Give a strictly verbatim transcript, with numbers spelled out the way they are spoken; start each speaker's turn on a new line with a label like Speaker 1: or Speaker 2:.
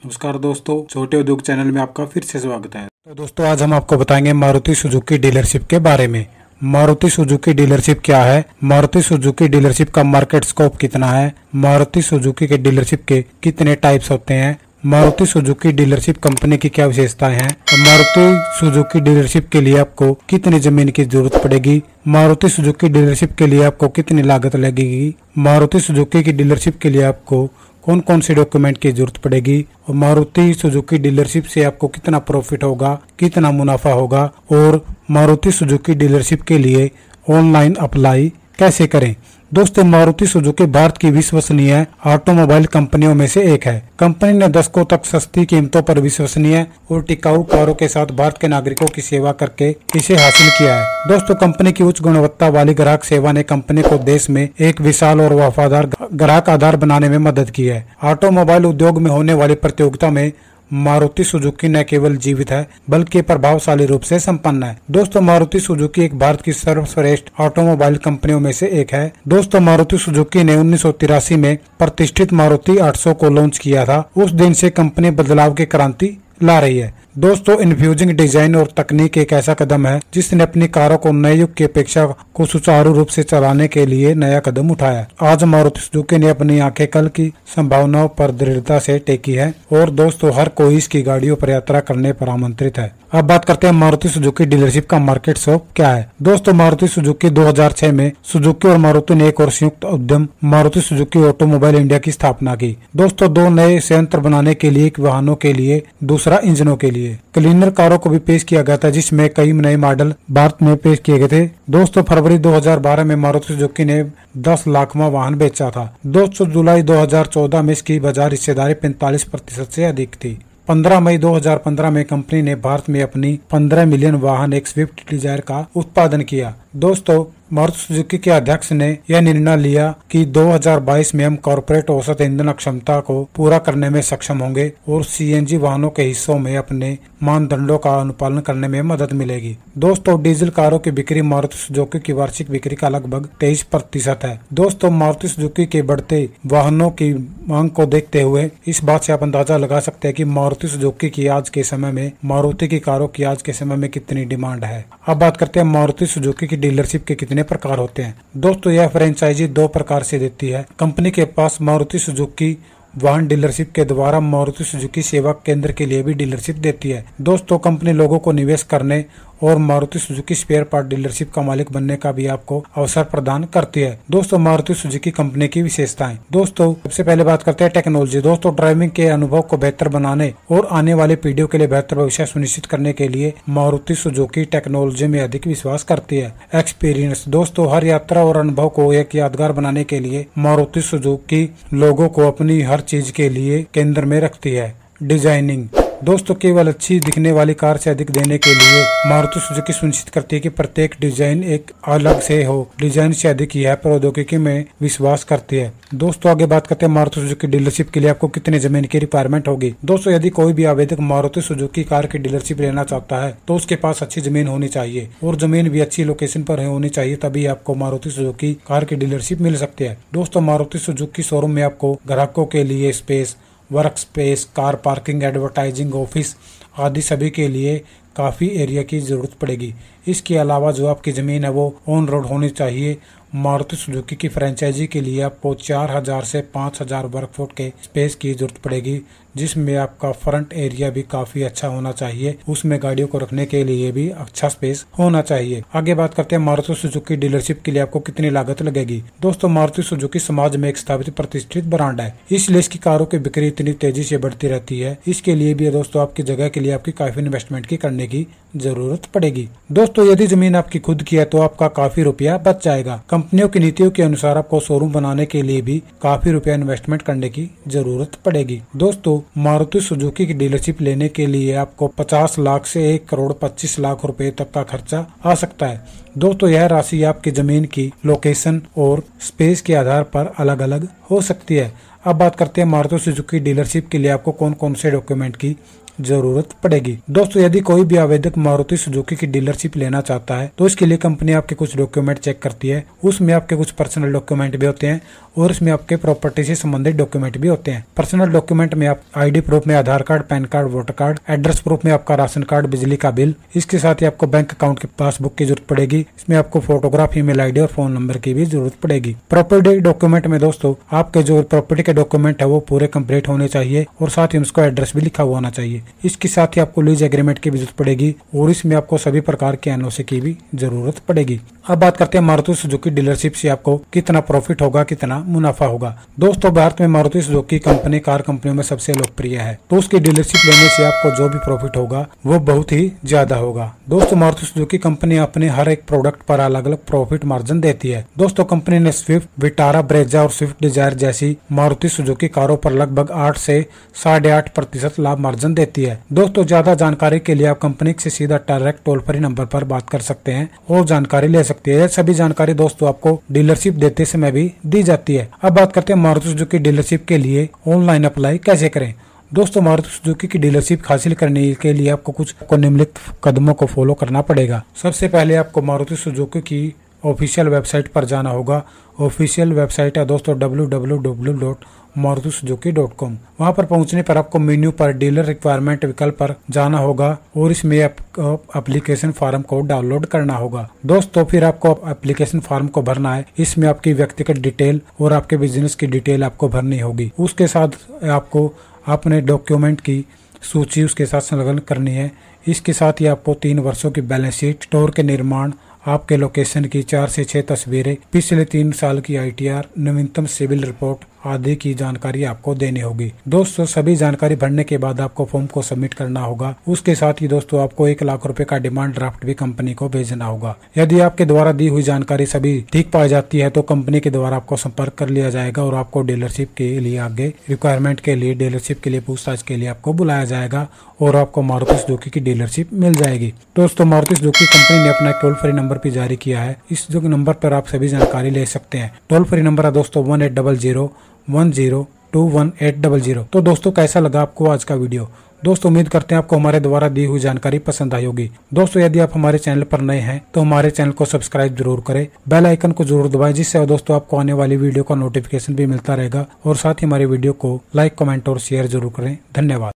Speaker 1: नमस्कार दोस्तों, छोटे उद्योग चैनल में आपका फिर से स्वागत है। तो दोस्तों आज हम आपको बताएंगे मारुति सुजुकी डीलरशिप के बारे में। मारुति सुजुकी डीलरशिप क्या है, मारुति सुजुकी डीलरशिप का मार्केट स्कोप कितना है, मारुति सुजुकी के डीलरशिप के कितने टाइप्स होते हैं, मारुति सुजुकी डीलरशिप कंपनी की क्या विशेषताएं हैं, मारुति सुजुकी डीलरशिप के लिए आपको कितनी जमीन की जरूरत पड़ेगी, मारुति सुजुकी डीलरशिप के लिए आपको कितनी लागत लगेगी, मारुति सुजुकी की डीलरशिप के लिए आपको कौन कौन से डॉक्यूमेंट की जरूरत पड़ेगी और मारुति सुजुकी डीलरशिप से आपको कितना प्रॉफिट होगा, कितना मुनाफा होगा और मारुति सुजुकी डीलरशिप के लिए ऑनलाइन अप्लाई कैसे करें। दोस्तों मारुति सुजुकी भारत की विश्वसनीय ऑटोमोबाइल कंपनियों में से एक है। कंपनी ने दशकों तक सस्ती कीमतों पर विश्वसनीय और टिकाऊ कारों के साथ भारत के नागरिकों की सेवा करके इसे हासिल किया है। दोस्तों कंपनी की उच्च गुणवत्ता वाली ग्राहक सेवा ने कंपनी को देश में एक विशाल और वफादार ग्राहक आधार बनाने में मदद की है। ऑटोमोबाइल उद्योग में होने वाली प्रतियोगिता में मारुति सुजुकी न केवल जीवित है बल्कि प्रभावशाली रूप से संपन्न है। दोस्तों मारुति सुजुकी एक भारत की सर्वश्रेष्ठ ऑटोमोबाइल कंपनियों में से एक है। दोस्तों मारुति सुजुकी ने उन्नीस सौ तिरासी में प्रतिष्ठित मारुति आठ सौ को लॉन्च किया था। उस दिन से कंपनी बदलाव की क्रांति ला रही है। दोस्तों इन्फ्यूजिंग डिजाइन और तकनीक एक ऐसा कदम है जिसने अपनी कारों को नए युग की अपेक्षा को सुचारू रूप से चलाने के लिए नया कदम उठाया। आज मारुति सुजुकी ने अपनी आंखें कल की संभावनाओं पर दृढ़ता से टेकी है और दोस्तों हर कोई इसकी गाड़ियों पर यात्रा करने पर आमंत्रित है। अब बात करते हैं मारुति सुजुकी डीलरशिप का मार्केट स्कोप क्या है। दोस्तों मारुति सुजुकी दो हज़ार छह में सुजुकी और मारुति ने एक और संयुक्त उद्यम मारुति सुजुकी ऑटोमोबाइल इंडिया की स्थापना की। दोस्तों दो नए संयंत्र बनाने के लिए, एक वाहनों के लिए, दूसरा इंजनों के लिए। क्लीनर कारों को भी पेश किया गया था जिसमें कई नए मॉडल भारत में पेश किए गए थे। दोस्तों फरवरी दो हज़ार बारह में मारुति सुजुकी ने दस लाखवां वाहन बेचा था। दोस्तों जुलाई दो हज़ार चौदह में इसकी बाजार हिस्सेदारी पैंतालीस प्रतिशत से अधिक थी। पंद्रह मई दो हज़ार पंद्रह में कंपनी ने भारत में अपनी पंद्रह मिलियन वाहन एक स्विफ्ट डिजायर का उत्पादन किया। दोस्तों मारुति सुजुकी के अध्यक्ष ने यह निर्णय लिया कि दो हज़ार बाईस में हम कॉर्पोरेट औसत ईंधन क्षमता को पूरा करने में सक्षम होंगे और सीएनजी वाहनों के हिस्सों में अपने मानदंडों का अनुपालन करने में मदद मिलेगी। दोस्तों डीजल कारों की बिक्री मारुति सुजुकी की वार्षिक बिक्री का लगभग तेईस प्रतिशत है। दोस्तों मारुति सुजुकी के बढ़ते वाहनों की मांग को देखते हुए इस बात से आप अंदाजा लगा सकते हैं कि मारुति सुजुकी की आज के समय में मारुति की कारों की आज के समय में कितनी डिमांड है। अब बात करते हैं मारुति सुजुकी की डीलरशिप के कितने प्रकार होते हैं। दोस्तों यह फ्रेंचाइजी दो प्रकार से देती है। कंपनी के पास मारुति सुजुकी वाहन डीलरशिप के द्वारा मारुति सुजुकी सेवा केंद्र के लिए भी डीलरशिप देती है। दोस्तों कंपनी लोगों को निवेश करने और Maruti Suzuki spare part dealership का मालिक बनने का भी आपको अवसर प्रदान करती है। दोस्तों मारुति सुजुकी कंपनी की विशेषताएं। दोस्तों सबसे पहले बात करते हैं टेक्नोलॉजी। दोस्तों ड्राइविंग के अनुभव को बेहतर बनाने और आने वाली पीढ़ियों के लिए बेहतर भविष्य सुनिश्चित करने के लिए मारुति सुजुकी टेक्नोलॉजी में अधिक विश्वास करती है। एक्सपीरियंस। दोस्तों हर यात्रा और अनुभव को एक यादगार बनाने के लिए मारुति सुजुकी लोगों को अपनी हर चीज के लिए केंद्र में रखती है। डिजाइनिंग। दोस्तों केवल अच्छी दिखने वाली कार से अधिक देने के लिए मारुति सुजुकी सुनिश्चित करती है कि प्रत्येक डिजाइन एक अलग से हो। डिजाइन से अधिक यह प्रौद्योगिकी में विश्वास करती है। दोस्तों आगे बात करते हैं मारुति सुजुकी डीलरशिप के लिए आपको कितने जमीन की रिक्वायरमेंट होगी। दोस्तों यदि कोई भी आवेदक मारुति सुजुकी कार की डीलरशिप लेना चाहता है तो उसके पास अच्छी जमीन होनी चाहिए और जमीन भी अच्छी लोकेशन पर होनी चाहिए, तभी आपको मारुति सुजुकी कार की डीलरशिप मिल सकती है। दोस्तों मारुति सुजुकी शोरूम में आपको ग्राहकों के लिए space, work space, car parking, advertising, office आदि सभी के लिए काफ़ी एरिया की ज़रूरत पड़ेगी। इसके अलावा जो आपकी ज़मीन है वो ऑन रोड होनी चाहिए। मारुति सुजुकी की फ्रेंचाइजी के लिए आपको चार हज़ार से पाँच हज़ार वर्ग फुट के स्पेस की जरूरत पड़ेगी, जिसमें आपका फ्रंट एरिया भी काफ़ी अच्छा होना चाहिए। उसमें गाड़ियों को रखने के लिए भी अच्छा स्पेस होना चाहिए। आगे बात करते हैं मारुति सुजुकी डीलरशिप के लिए आपको कितनी लागत लगेगी। दोस्तों मारुति सुजुकी समाज में एक स्थापित प्रतिष्ठित ब्रांड है, इसलिए इसकी कारों की बिक्री इतनी तेजी से बढ़ती रहती है। इसके लिए भी दोस्तों आपकी जगह के लिए आपकी काफ़ी इन्वेस्टमेंट की करने की जरूरत पड़ेगी। दोस्तों यदि जमीन आपकी खुद की है तो आपका काफी रुपया बच जाएगा। कंपनियों की नीतियों के अनुसार आपको शोरूम बनाने के लिए भी काफी रुपया इन्वेस्टमेंट करने की जरूरत पड़ेगी। दोस्तों मारुति सुजुकी की डीलरशिप लेने के लिए आपको पचास लाख से एक करोड़ पच्चीस लाख रुपए तक का खर्चा आ सकता है। दोस्तों यह राशि आपकी जमीन की लोकेशन और स्पेस के आधार पर अलग अलग हो सकती है। अब बात करते हैं मारुति सुजुकी डीलरशिप के लिए आपको कौन कौन से डॉक्यूमेंट की जरूरत पड़ेगी। दोस्तों यदि कोई भी आवेदक मारुति सुजुकी की डीलरशिप लेना चाहता है तो इसके लिए कंपनी आपके कुछ डॉक्यूमेंट चेक करती है। उसमें आपके कुछ पर्सनल डॉक्यूमेंट भी होते हैं और इसमें आपके प्रॉपर्टी से संबंधित डॉक्यूमेंट भी होते हैं। पर्सनल डॉक्यूमेंट में आप आईडी प्रूफ में Aadhaar card, pan card, voter card, address proof में आपका राशन कार्ड, बिजली का बिल, इसके साथ ही आपको बैंक अकाउंट की पासबुक की जरूरत पड़ेगी। इसमें आपको फोटोग्राफ, ईमेल आईडी और फोन नंबर की भी जरूरत पड़ेगी। प्रॉपर्टी डॉक्यूमेंट में दोस्तों आपके जो प्रॉपर्टी के डॉक्यूमेंट है वो पूरे कंप्लीट होने चाहिए और साथ ही उसको एड्रेस भी लिखा हुआ होना चाहिए। इसके साथ ही आपको लीज एग्रीमेंट की भी जरूरत पड़ेगी और इसमें आपको सभी प्रकार के एनओसी की भी जरूरत पड़ेगी। अब बात करते हैं मारुति सुजुकी डीलरशिप से आपको कितना प्रॉफिट होगा, कितना मुनाफा होगा। दोस्तों भारत में मारुति सुजुकी कंपनी कार कंपनियों में सबसे लोकप्रिय है, तो उसकी डीलरशिप लेने से आपको जो भी प्रॉफिट होगा वो बहुत ही ज्यादा होगा। दोस्तों मारुति सुजुकी कंपनी अपने हर एक प्रोडक्ट पर अलग अलग प्रॉफिट मार्जिन देती है। दोस्तों कंपनी ने स्विफ्ट, विटारा, ब्रेजा और स्विफ्ट डिजायर जैसी मारुति सुजुकी कारों पर लगभग आठ से साढ़े आठ प्रतिशत लाभ मार्जिन देती है। दोस्तों ज्यादा जानकारी के लिए आप कंपनी से सीधा डायरेक्ट टोल फ्री नंबर पर बात कर सकते हैं और जानकारी ले सकते हैं। सभी जानकारी दोस्तों आपको डीलरशिप देते समय भी दी जाती है। अब बात करते हैं मारुति सुजुकी डीलरशिप के लिए ऑनलाइन अप्लाई कैसे करें। दोस्तों मारुति सुजुकी की डीलरशिप हासिल करने के लिए आपको कुछ को निम्नलिखित कदमों को फॉलो करना पड़ेगा। सबसे पहले आपको मारुति सुजुकी की ऑफिशियल वेबसाइट पर जाना होगा। ऑफिशियल वेबसाइट है दोस्तों W W W dot Maruti Suzuki dot com. वहाँ पर पहुँचने पर आपको मेन्यू पर डीलर रिक्वायरमेंट विकल्प पर जाना होगा और इसमें एप्लीकेशन फॉर्म को डाउनलोड करना होगा। दोस्तों फिर आपको एप्लीकेशन फॉर्म को भरना है। इसमें आपकी व्यक्तिगत डिटेल और आपके बिजनेस की डिटेल आपको भरनी होगी। उसके साथ आपको अपने डॉक्यूमेंट की सूची उसके साथ संलग्न करनी है। इसके साथ ही आपको तीन वर्षों की बैलेंस शीट, स्टोर के निर्माण, आपके लोकेशन की चार से छह तस्वीरें, पिछले तीन साल की आईटीआर, नवीनतम सिविल रिपोर्ट आदि की जानकारी आपको देनी होगी। दोस्तों सभी जानकारी भरने के बाद आपको फॉर्म को सबमिट करना होगा। उसके साथ ही दोस्तों आपको एक लाख रुपए का डिमांड ड्राफ्ट भी कंपनी को भेजना होगा। यदि आपके द्वारा दी हुई जानकारी सभी ठीक पाई जाती है तो कंपनी के द्वारा आपको संपर्क कर लिया जाएगा और आपको डीलरशिप के लिए आगे रिक्वायरमेंट के लिए डीलरशिप के लिए पूछताछ के लिए आपको बुलाया जाएगा और आपको मारुति सुजुकी की डीलरशिप मिल जाएगी। दोस्तों मारुति सुजुकी कंपनी ने अपना टोल फ्री नंबर भी जारी किया है। इस जो नंबर पर आप सभी जानकारी ले सकते हैं। टोल फ्री नंबर है दोस्तों one eight double zero one zero two one eight double zero. तो दोस्तों कैसा लगा आपको आज का वीडियो। दोस्तों उम्मीद करते हैं आपको हमारे द्वारा दी हुई जानकारी पसंद आई होगी। दोस्तों यदि आप हमारे चैनल पर नए हैं तो हमारे चैनल को सब्सक्राइब जरूर करें, बेल आइकन को जरूर दबाएं, जिससे दोस्तों आपको आने वाली वीडियो का नोटिफिकेशन भी मिलता रहेगा और साथ ही हमारी वीडियो को लाइक, कमेंट और शेयर जरूर करें। धन्यवाद।